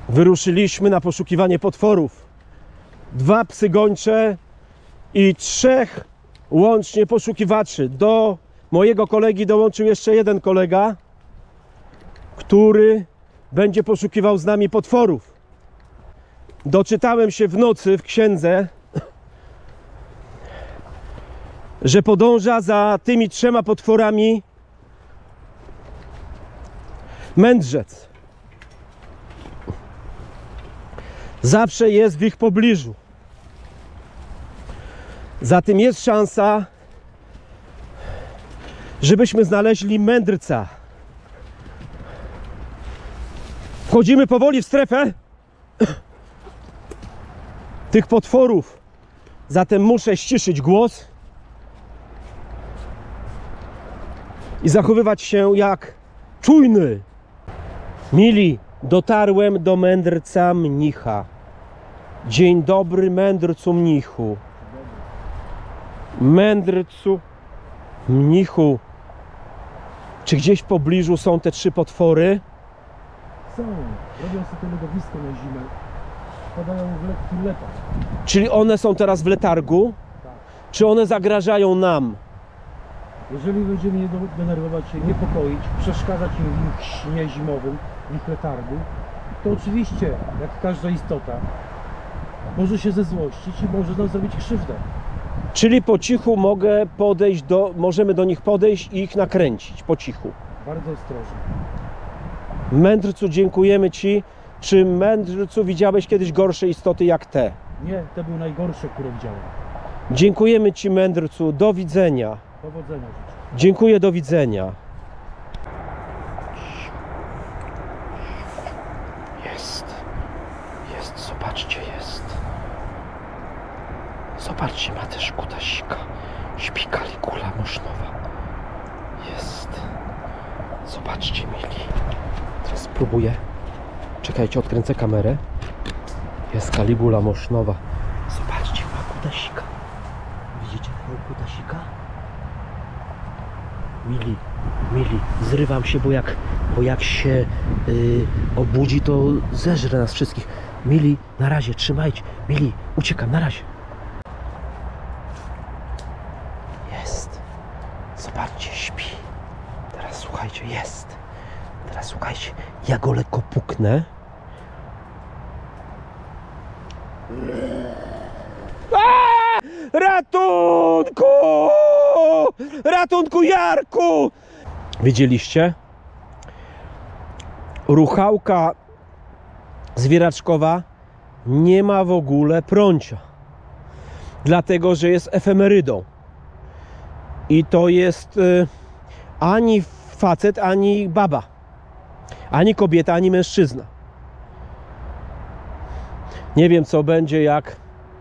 wyruszyliśmy na poszukiwanie potworów. 2 psy gończe i 3 łącznie poszukiwaczy. Do mojego kolegi dołączył jeszcze jeden kolega, który będzie poszukiwał z nami potworów. Doczytałem się w nocy w księdze, że podąża za tymi 3 potworami mędrzec. Zawsze jest w ich pobliżu. Zatem jest szansa, żebyśmy znaleźli mędrca. Wchodzimy powoli w strefę tych potworów. Zatem muszę ściszyć głos i zachowywać się jak czujny. Mili, dotarłem do mędrca mnicha. Dzień dobry, mędrcu mnichu. Mędrcu mnichu, czy gdzieś w pobliżu są te 3 potwory? Są. Robią sobie legowisko na zimę. Padają w lekki letarg. Czyli one są teraz w letargu? Tak. Czy one zagrażają nam? Jeżeli będziemy je denerwować, się niepokoić, przeszkadzać im w ich śnie zimowym, w ich letargu, to oczywiście, jak każda istota, może się zezłościć i może nam zrobić krzywdę. Czyli po cichu możemy do nich podejść i ich nakręcić po cichu. Bardzo ostrożnie. Mędrcu, dziękujemy Ci. Czy mędrcu widziałeś kiedyś gorsze istoty jak te? Nie, te były najgorsze, które widziałem. Dziękujemy Ci, mędrcu. Do widzenia. Powodzenia życzę. Dziękuję, do widzenia. Jest, zobaczcie, jest. Zobaczcie, ma też kutasika. Śpi Kaligula Mosznowa. Jest. Zobaczcie, mili. Teraz spróbuję. Czekajcie, odkręcę kamerę. Jest Kaligula Mosznowa. Zobaczcie, ma kutasika. Widzicie tego kutasika? Mili, zrywam się, bo jak się obudzi, to zeżre nas wszystkich. Mili, na razie, trzymajcie. Mili, uciekam, na razie. Jest. Zobaczcie, śpi. Teraz słuchajcie, jest. Teraz słuchajcie, ja go lekko puknę. Ratunku! Ratunku, Jarku! Widzieliście? Ruchałka zwieraczkowa nie ma w ogóle prącia. Dlatego, że jest efemerydą. I to jest ani facet, ani baba. Ani kobieta, ani mężczyzna. Nie wiem, co będzie, jak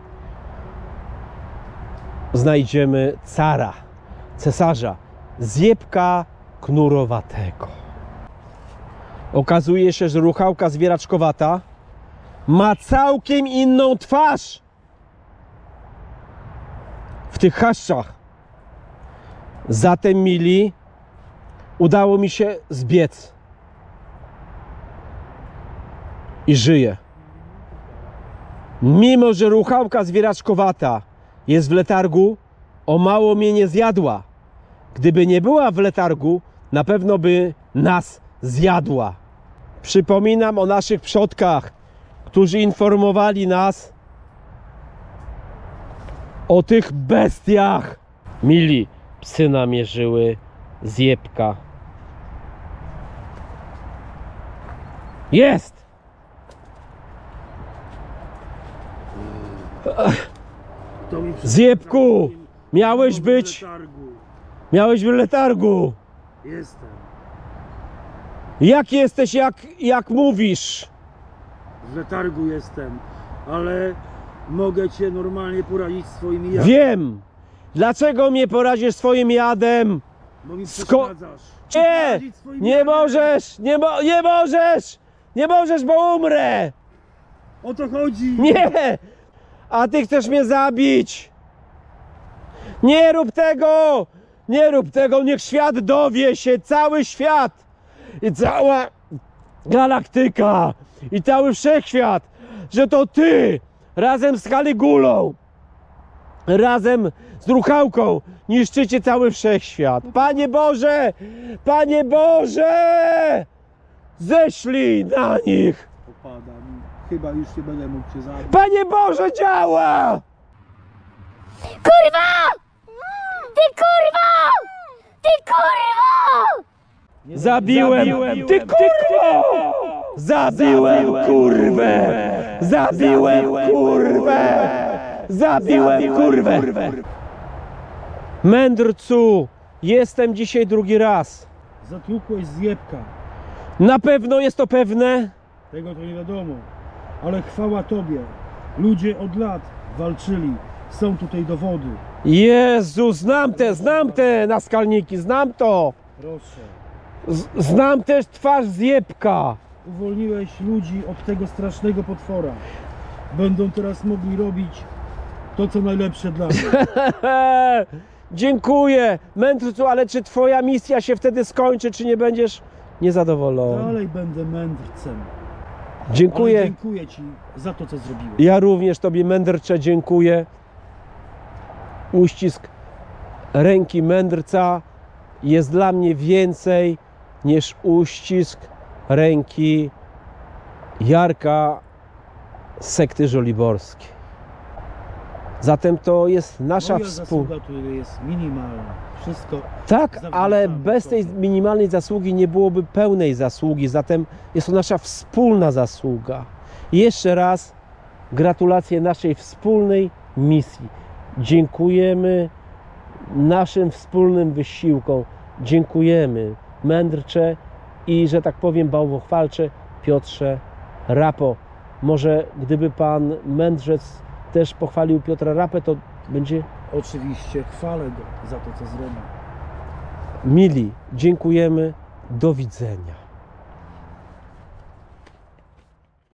znajdziemy cara, cesarza, zjebka knurowatego. Okazuje się, że ruchałka zwieraczkowata ma całkiem inną twarz w tych chaszczach. Zatem, mili, udało mi się zbiec i żyję. Mimo że ruchałka zwieraczkowata jest w letargu, o mało mnie nie zjadła. Gdyby nie była w letargu, na pewno by nas zjadła. Przypominam o naszych przodkach, którzy informowali nas o tych bestiach. Mili, psy namierzyły zjebka. Jest! Zjebku! Miałeś być w letargu. Jestem. Jak jesteś, jak mówisz? W letargu jestem, ale mogę cię normalnie poradzić swoimi jadem. Wiem! Dlaczego mnie poradzisz swoim jadem? Bo mi przeszkadzasz. Nie! Nie możesz! Nie możesz! Nie możesz, bo umrę! O to chodzi! Nie! A ty chcesz mnie zabić! Nie rób tego! Nie rób tego! Niech świat dowie się! Cały świat! I cała galaktyka! i cały wszechświat, że to Ty razem z Kaligulą, razem z Ruchałką niszczycie cały wszechświat. Panie Boże! Panie Boże! Ześlij na nich! Opadam. Chyba już nie będę mógł cię zabić. Panie Boże, działa! Kurwa! Ty kurwa! Ty kurwa! Zabiłem! Ty kurwo! Zabiłem kurwę! Zabiłem kurwę! Zabiłem kurwę! Mędrcu! Jestem dzisiaj drugi raz. Zatłukłeś zjebka. Na pewno jest to pewne? Tego to nie wiadomo. Ale chwała Tobie. Ludzie od lat walczyli. Są tutaj dowody. Jezu, znam te naskalniki, znam to! Proszę. Znam też twarz zjebka. Uwolniłeś ludzi od tego strasznego potwora. Będą teraz mogli robić to, co najlepsze dla mnie. Dziękuję, mędrcu, ale czy twoja misja się wtedy skończy, czy nie będziesz niezadowolony? Dalej będę mędrcem. Ale Dziękuję. dziękuję Ci za to, co zrobiłeś. Ja również tobie, mędrcze, dziękuję. Uścisk ręki mędrca jest dla mnie więcej niż uścisk ręki Jarka z sekty żoliborskiej. Zatem to jest nasza Moja wspólna... zasługa tu jest minimalna. Wszystko Tak, zawdzięczamy ale bez tej Tobie. minimalnej zasługi nie byłoby pełnej zasługi, zatem jest to nasza wspólna zasługa. Jeszcze raz gratulacje naszej wspólnej misji. Dziękujemy naszym wspólnym wysiłkom. Dziękujemy mędrcze i, że tak powiem, bałwochwalcze Piotrze Rapo. Może gdyby pan mędrzec też pochwalił Piotra Rapę, to będzie... Oczywiście chwalę go za to, co zrobił. Mili, dziękujemy. Do widzenia.